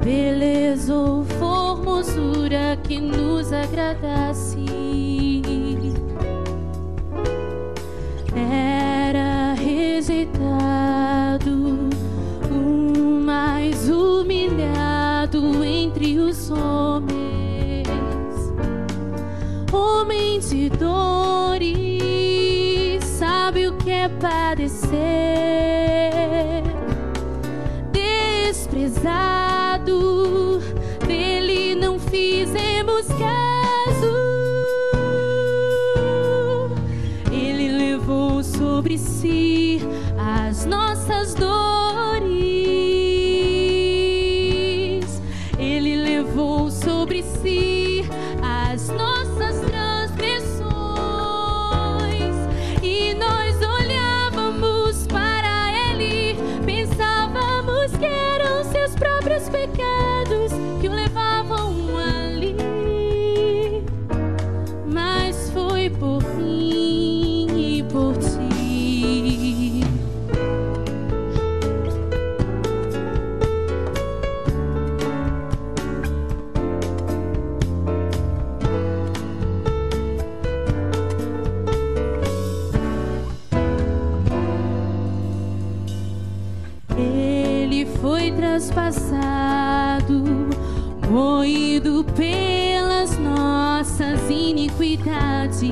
beleza ou formosura que nos agradasse. Era rejeitado, o mais humilhado entre os homens, homem de dores, sabe o que é padecer, desprezado, dele não fizemos caso. Ele levou sobre si as nossas dores, ele levou sobre si as nossas transgressões, e nós olhávamos para ele, pensávamos que eram seus próprios pecados que o levavam ali, mas foi por mim e por ti. Ele foi traspassado, moído pelas nossas iniquidades,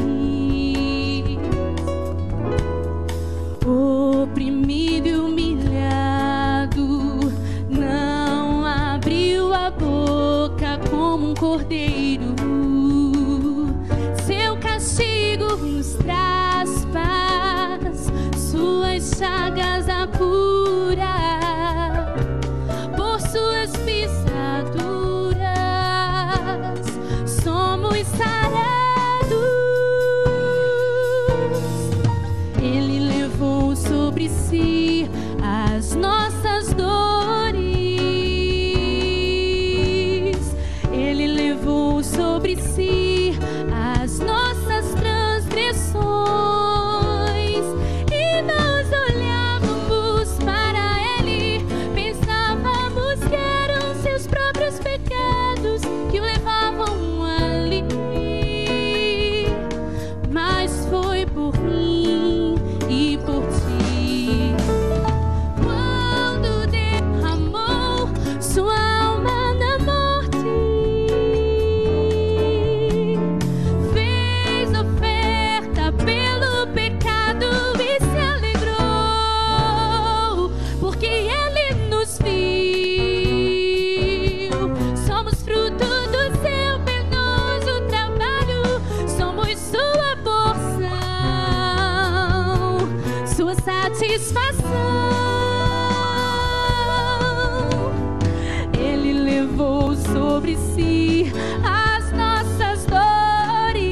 oprimido e humilhado, não abriu a boca como um cordeiro. Seu castigo nos traz paz, suas chagas a cura, por suas pisaduras somos sarados. Ele levou sobre si as nossas dores, ele levou sobre si as nossas transgressões, e nós olhávamos para ele, pensávamos que eram seus próprios pecados que o levavam ali, mas foi por mim e por ti. Quando derramou sua alma na morte, fez oferta pelo pecado e se alegrou, porque ele nos viu. Somos fruto do seu penoso trabalho, somos sua porção, sua satisfação. Ele levou sobre si as nossas dores,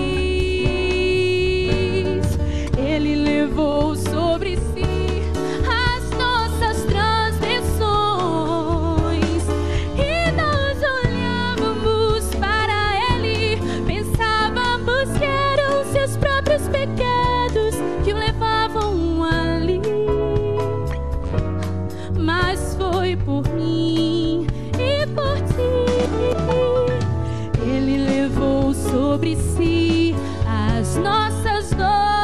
ele levou sobre si as nossas transgressões, e nós olhávamos para ele, pensávamos que eram seus próprios pecados que o levavam ali, mas foi por mim e por ti. Ele levou sobre si as nossas dores,